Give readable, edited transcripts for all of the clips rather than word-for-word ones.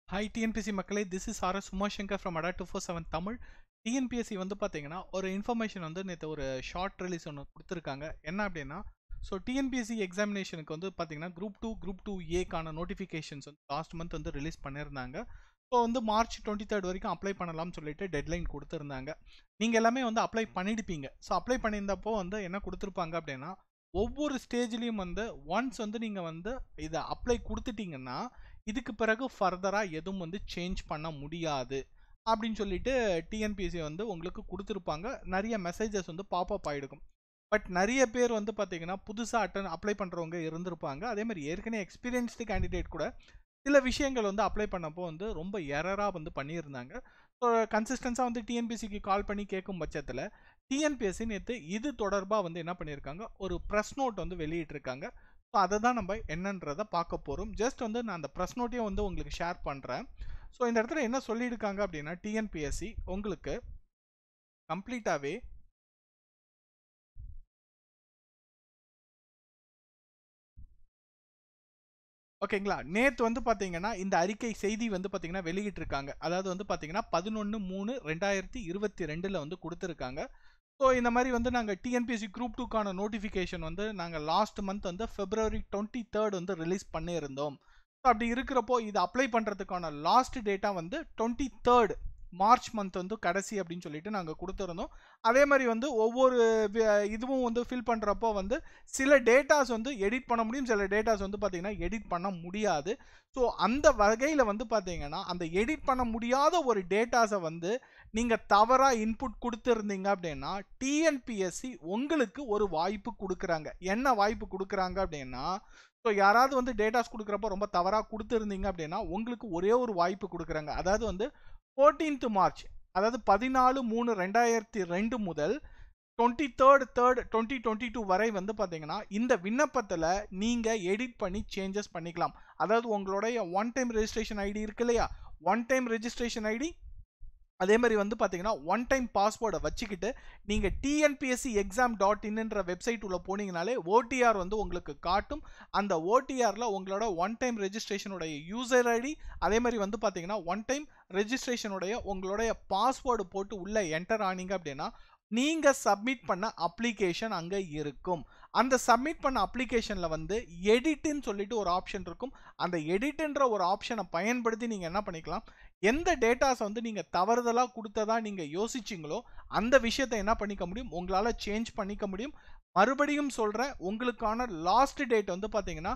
Hi TNPC மக்களே, this is RS Umashankar from ADA 247 Tamil. TNPSC வந்து பார்த்தீங்கன்னா ஒரு இன்ஃபர்மேஷன் வந்து நேற்று ஒரு ஷார்ட் ரிலீஸ் ஒன்று கொடுத்துருக்காங்க. என்ன அப்படின்னா, ஸோ டிஎன்பிஎஸ்சி எக்ஸாமினேஷனுக்கு வந்து பார்த்தீங்கன்னா குரூப் 2 ஏக்கான நோட்டிஃபிகேஷன்ஸ் வந்து லாஸ்ட் மந்த் வந்து ரிலீஸ் பண்ணியிருந்தாங்க. ஸோ வந்து மார்ச் 23 வரைக்கும் அப்ளை பண்ணலாம்னு சொல்லிட்டு டெட்லைன் கொடுத்துருந்தாங்க. நீங்கள் எல்லாமே வந்து அப்ளை பண்ணியிருப்பீங்க. ஸோ அப்ளை பண்ணியிருந்தப்போ வந்து என்ன கொடுத்துருப்பாங்க அப்படின்னா, ஒவ்வொரு ஸ்டேஜ்லேயும் வந்து ஒன்ஸ் வந்து நீங்கள் வந்து இதை அப்ளை கொடுத்துட்டீங்கன்னா இதுக்கு பிறகு ஃபர்தராக எதுவும் வந்து சேஞ்ச் பண்ண முடியாது அப்படின்னு சொல்லிட்டு டிஎன்பிஎஸ்சி வந்து உங்களுக்கு கொடுத்துருப்பாங்க. நிறைய மெசேஜஸ் வந்து பாப்அப் ஆகிடுக்கும். பட் நிறைய பேர் வந்து பார்த்தீங்கன்னா புதுசாக அப்ளை பண்ணுறவங்க இருந்திருப்பாங்க. அதே மாதிரி ஏற்கனவே எக்ஸ்பீரியன்ஸ்டு கேண்டிடேட் கூட சில விஷயங்கள் வந்து அப்ளை பண்ணப்போ வந்து ரொம்ப எரராக வந்து பண்ணியிருந்தாங்க. ஸோ கன்சிஸ்டன்ஸாக வந்து டிஎன்பிஎஸ்சிக்கு கால் பண்ணி கேட்கும் பட்சத்தில் டிஎன்பிஎஸ்சி நேற்று இது தொடர்பாக வந்து என்ன பண்ணியிருக்காங்க, ஒரு ப்ரெஸ் நோட் வந்து வெளியிட்டிருக்காங்க. ஸோ அதை தான் நம்ம என்னன்றதை பார்க்க போகிறோம். ஜஸ்ட் வந்து நான் அந்த ப்ரெஸ் நோட்டையும் வந்து உங்களுக்கு ஷேர் பண்ணுறேன். ஸோ இந்த இடத்துல என்ன சொல்லியிருக்காங்க அப்படின்னா, டிஎன்பிஎஸ்சி உங்களுக்கு கம்ப்ளீட்டாகவே ஓகேங்களா, நேற்று வந்து பார்த்தீங்கன்னா இந்த அறிக்கை செய்தி வந்து பார்த்தீங்கன்னா வெளியிட்டிருக்காங்க. அதாவது வந்து பார்த்தீங்கன்னா 11/3/2022 வந்து கொடுத்துருக்காங்க. ஸோ இந்த மாதிரி வந்து நாங்கள் டிஎன்பிஎஸ்சி குரூப் 2க்கான நோட்டிஃபிகேஷன் வந்து நாங்கள் லாஸ்ட் மந்த் வந்து February 23 வந்து ரிலீஸ் பண்ணியிருந்தோம். ஸோ அப்படி இருக்கிறப்போ இது அப்ளை பண்ணுறதுக்கான லாஸ்ட் டேட்டா வந்து 23 மார்ச் மந்த் வந்து கடைசி அப்படின்னு சொல்லிட்டு நாங்கள் கொடுத்துருந்தோம். அதே மாதிரி வந்து ஒவ்வொரு இதுவும் வந்து ஃபில் பண்ணுறப்போ வந்து சில டேட்டாஸ் வந்து எடிட் பண்ண முடியும், சில டேட்டாஸ் வந்து பார்த்தீங்கன்னா எடிட் பண்ண முடியாது. ஸோ அந்த வகையில் வந்து பார்த்தீங்கன்னா அந்த எடிட் பண்ண முடியாத ஒரு டேட்டாஸை வந்து நீங்கள் தவறாக இன்புட் கொடுத்துருந்தீங்க அப்படின்னா டிஎன்பிஎஸ்சி உங்களுக்கு ஒரு வாய்ப்பு கொடுக்குறாங்க. என்ன வாய்ப்பு கொடுக்குறாங்க அப்படின்னா, ஸோ யாராவது வந்து டேட்டாஸ் கொடுக்குறப்போ ரொம்ப தவறாக கொடுத்துருந்தீங்க அப்படின்னா உங்களுக்கு ஒரே ஒரு வாய்ப்பு கொடுக்குறாங்க. அதாவது வந்து 14th மார்ச், அதாவது 14/3/2002 முதல் 23/3/2022 வரை வந்து பார்த்தீங்கன்னா இந்த விண்ணப்பத்தில் நீங்கள் எடிட் பண்ணி சேஞ்சஸ் பண்ணிக்கலாம். அதாவது உங்களுடைய ஒன் டைம் ரெஜிஸ்ட்ரேஷன் ஐடி இருக்கு இல்லையா, ஒன் டைம் ரெஜிஸ்ட்ரேஷன் ஐடி அதே மாதிரி வந்து பார்த்தீங்கன்னா ஒன் டைம் பாஸ்வேர்டை வச்சுக்கிட்டு நீங்கள் TNPSCexam.inன்ற வெப்சைட் உள்ள போனீங்கனாலே ஓடிஆர் வந்து உங்களுக்கு காட்டும். அந்த ஓடிஆரில் உங்களோட ஒன் டைம் ரெஜிஸ்ட்ரேஷனுடைய யூசர் ஐடி அதே மாதிரி வந்து பார்த்தீங்கன்னா ஒன் டைம் ரெஜிஸ்ட்ரேஷனுடைய உங்களுடைய பாஸ்வேர்டு போட்டு உள்ளே என்டர் ஆனீங்க அப்படின்னா நீங்கள் சப்மிட் பண்ண அப்ளிகேஷன் அங்கே இருக்கும். அந்த சப்மிட் பண்ண அப்ளிகேஷனில் வந்து எடிட்டுன்னு சொல்லிட்டு ஒரு ஆப்ஷன் இருக்கும். அந்த எடிட்டுன்ற ஒரு ஆப்ஷனை பயன்படுத்தி நீங்கள் என்ன பண்ணிக்கலாம், எந்த டேட்டாஸ் வந்து நீங்கள் தவறுதலாக கொடுத்ததா நீங்கள் யோசிச்சிங்களோ அந்த விஷயத்தை என்ன பண்ணிக்க முடியும், உங்களால் சேஞ்ச் பண்ணிக்க முடியும். மறுபடியும் சொல்கிறேன், உங்களுக்கான லாஸ்ட் டேட் வந்து பார்த்தீங்கன்னா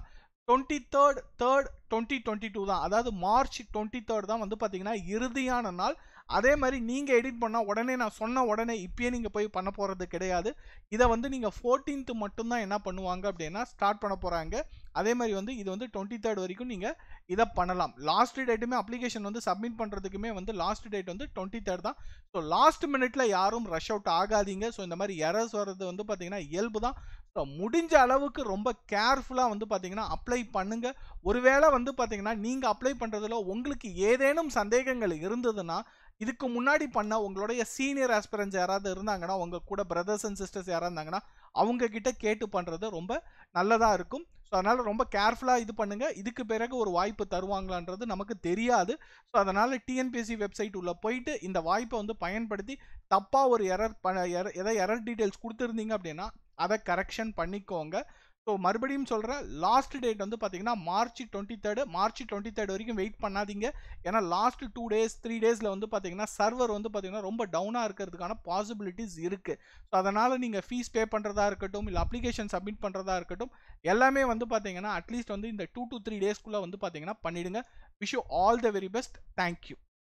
23/3/2022 தான். அதாவது மார்ச் 23 தான் வந்து பார்த்தீங்கன்னா இறுதியான நாள். அதே மாதிரி நீங்கள் எடிட் பண்ணால் உடனே நான் சொன்ன உடனே இப்பயே நீங்கள் போய் பண்ண போகிறது கிடையாது. இதை வந்து நீங்கள் 14th மட்டும்தான் என்ன பண்ணுவாங்க அப்படின்னா ஸ்டார்ட் பண்ண போகிறாங்க. அதே மாதிரி வந்து இது வந்து 23 வரைக்கும் நீங்கள் இதை பண்ணலாம். லாஸ்ட் டேட்டுமே அப்ளிகேஷன் வந்து சப்மிட் பண்ணுறதுக்குமே வந்து லாஸ்ட் டேட் வந்து 23 தான். ஸோ லாஸ்ட் மினிட்ல யாரும் ரஷ் அவுட் ஆகாதீங்க. ஸோ இந்த மாதிரி எரர்ஸ் வர்றது வந்து பார்த்தீங்கன்னா இயல்பு தான். ஸோ முடிஞ்ச அளவுக்கு ரொம்ப கேர்ஃபுல்லாக வந்து பார்த்தீங்கன்னா அப்ளை பண்ணுங்க. ஒருவேளை வந்து பார்த்தீங்கன்னா நீங்கள் அப்ளை பண்ணுறதுல உங்களுக்கு ஏதேனும் சந்தேகங்கள் இருந்ததுன்னா இதுக்கு முன்னாடி பண்ண உங்களுடைய சீனியர் ஆஸ்பிரன்ஸ் யாராவது இருந்தாங்கன்னா, உங்கள் கூட பிரதர்ஸ் அண்ட் சிஸ்டர்ஸ் யாராவது இருந்தாங்கன்னா அவங்க கிட்ட கேட்டு பண்ணுறது ரொம்ப நல்லதாக இருக்கும். ஸோ அதனால் ரொம்ப கேர்ஃபுல்லாக இது பண்ணுங்கள். இதுக்கு பிறகு ஒரு வாய்ப்பு தருவாங்களான்றது நமக்கு தெரியாது. ஸோ அதனால் டிஎன்பிஎஸ்சி வெப்சைட் உள்ள போயிட்டு இந்த வாய்ப்பை வந்து பயன்படுத்தி தப்பாக ஒரு எதாவது எரர் டீட்டெயில்ஸ் கொடுத்துருந்தீங்க அப்படின்னா அதை கரெக்ஷன் பண்ணிக்கோங்க. ஸோ மறுபடியும் சொல்கிறேன், லாஸ்ட் டேட் வந்து பார்த்தீங்கன்னா மார்ச் 23 வரைக்கும் வெயிட் பண்ணாதீங்க. ஏன்னா லாஸ்ட் 2 days 3 daysல வந்து பார்த்தீங்கன்னா சர்வர் வந்து பார்த்தீங்கன்னா ரொம்ப டவுனாக இருக்கிறதுக்கான பாசிபிலிட்டிஸ் இருக்குது. ஸோ அதனால் நீங்கள் ஃபீஸ் பே பண்ணுறதா இருக்கட்டும், இல்லை அப்ளிகேஷன் சப்மிட் பண்ணுறதா இருக்கட்டும், எல்லாமே வந்து பார்த்தீங்கன்னா அட்லீஸ்ட் வந்து இந்த 2 to 3 daysக்குள்ளே வந்து பார்த்தீங்கன்னா பண்ணிவிடுங்க. Wish you all the very best. Thank you.